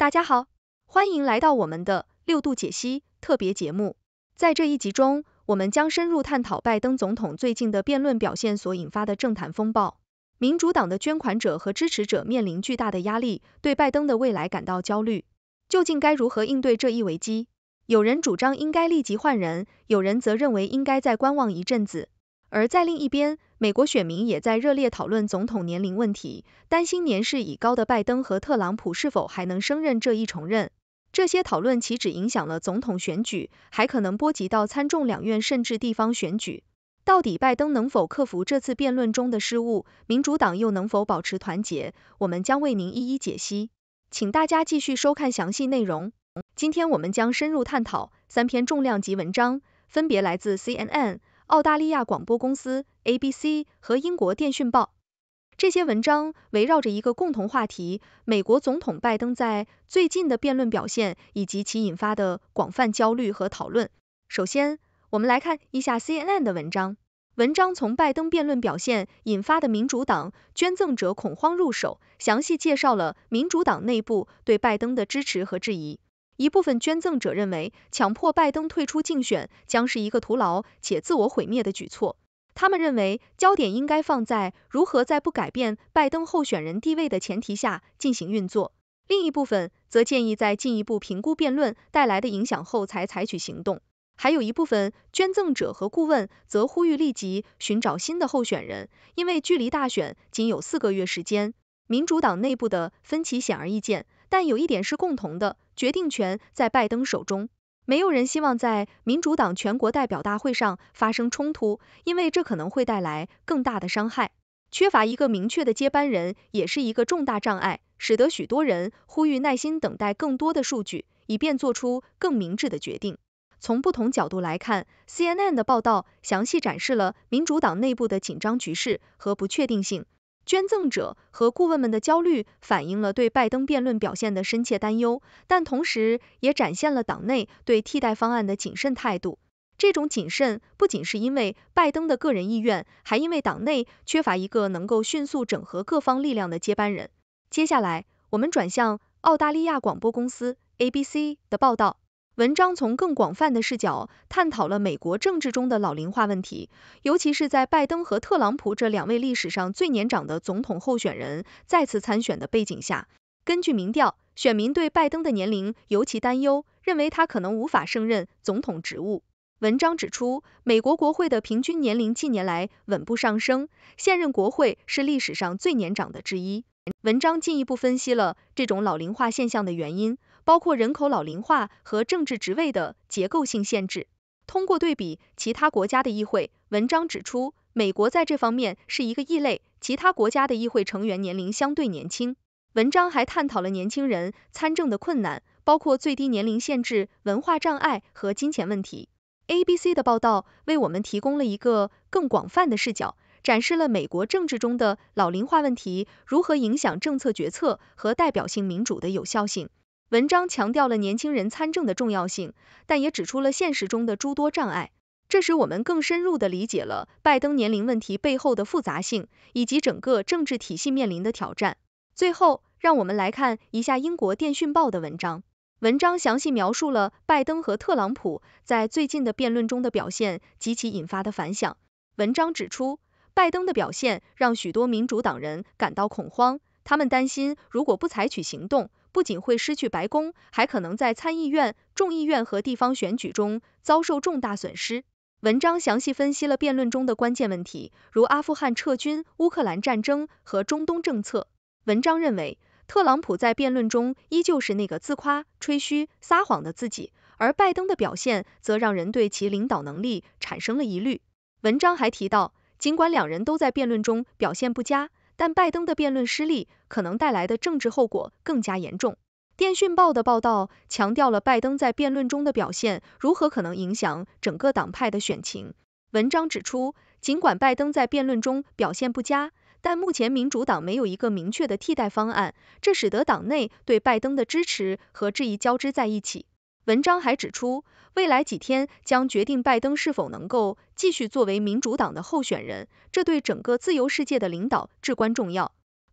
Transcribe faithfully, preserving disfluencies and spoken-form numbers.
大家好，欢迎来到我们的六度解析特别节目。在这一集中，我们将深入探讨拜登总统最近的辩论表现所引发的政坛风暴。民主党的捐款者和支持者面临巨大的压力，对拜登的未来感到焦虑。究竟该如何应对这一危机？有人主张应该立即换人，有人则认为应该再观望一阵子。而在另一边，美国选民也在热烈讨论总统年龄问题，担心年事已高的拜登和特朗普是否还能胜任这一重任。这些讨论岂止影响了总统选举，还可能波及到参众两院甚至地方选举。到底拜登能否克服这次辩论中的失误，民主党又能否保持团结？我们将为您一一解析，请大家继续收看详细内容。今天我们将深入探讨三篇重量级文章，分别来自 C N N、澳大利亚广播公司 A B C 和英国电讯报。这些文章围绕着一个共同话题：美国总统拜登在最近的辩论表现以及其引发的广泛焦虑和讨论。首先，我们来看一下 C N N 的文章。文章从拜登辩论表现引发的民主党捐赠者恐慌入手，详细介绍了民主党内部对拜登的支持和质疑。一部分捐赠者认为，强迫拜登退出竞选将是一个徒劳且自我毁灭的举措。他们认为，焦点应该放在如何在不改变拜登候选人地位的前提下进行运作。另一部分则建议在进一步评估辩论带来的影响后才采取行动。还有一部分捐赠者和顾问则呼吁立即寻找新的候选人，因为距离大选仅有四个月时间。民主党内部的分歧显而易见，但有一点是共同的，决定权在拜登手中。没有人希望在民主党全国代表大会上发生冲突，因为这可能会带来更大的伤害。缺乏一个明确的接班人也是一个重大障碍，使得许多人呼吁耐心等待更多的数据，以便做出更明智的决定。从不同角度来看， C N N 的报道详细展示了民主党内部的紧张局势和不确定性。捐赠者和顾问们的焦虑反映了对拜登辩论表现的深切担忧，但同时也展现了党内对替代方案的谨慎态度。这种谨慎不仅是因为拜登的个人意愿，还因为党内缺乏一个能够迅速整合各方力量的接班人。接下来，我们转向澳大利亚广播公司 A B C 的报道。文章从更广泛的视角探讨了美国政治中的老龄化问题，尤其是在拜登和特朗普这两位历史上最年长的总统候选人再次参选的背景下。根据民调，选民对拜登的年龄尤其担忧，认为他可能无法胜任总统职务。文章指出，美国国会的平均年龄近年来稳步上升，现任国会是历史上最年长的之一。文章进一步分析了这种老龄化现象的原因，包括人口老龄化和政治职位的结构性限制。通过对比其他国家的议会，文章指出，美国在这方面是一个异类，其他国家的议会成员年龄相对年轻。文章还探讨了年轻人参政的困难，包括最低年龄限制、文化障碍和金钱问题。A B C 的报道为我们提供了一个更广泛的视角，展示了美国政治中的老龄化问题如何影响政策决策和代表性民主的有效性。文章强调了年轻人参政的重要性，但也指出了现实中的诸多障碍。这使我们更深入地理解了拜登年龄问题背后的复杂性，以及整个政治体系面临的挑战。最后，让我们来看一下英国电讯报的文章。文章详细描述了拜登和特朗普在最近的辩论中的表现及其引发的反响。文章指出，拜登的表现让许多民主党人感到恐慌，他们担心如果不采取行动，不仅会失去白宫，还可能在参议院、众议院和地方选举中遭受重大损失。文章详细分析了辩论中的关键问题，如阿富汗撤军、乌克兰战争和中东政策。文章认为，特朗普在辩论中依旧是那个自夸、吹嘘、撒谎的自己，而拜登的表现则让人对其领导能力产生了疑虑。文章还提到，尽管两人都在辩论中表现不佳，但拜登的辩论失利可能带来的政治后果更加严重。电讯报的报道强调了拜登在辩论中的表现如何可能影响整个党派的选情。文章指出，尽管拜登在辩论中表现不佳，但目前民主党没有一个明确的替代方案，这使得党内对拜登的支持和质疑交织在一起。文章还指出，未来几天将决定拜登是否能够继续作为民主党的候选人，这对整个自由世界的领导至关重要。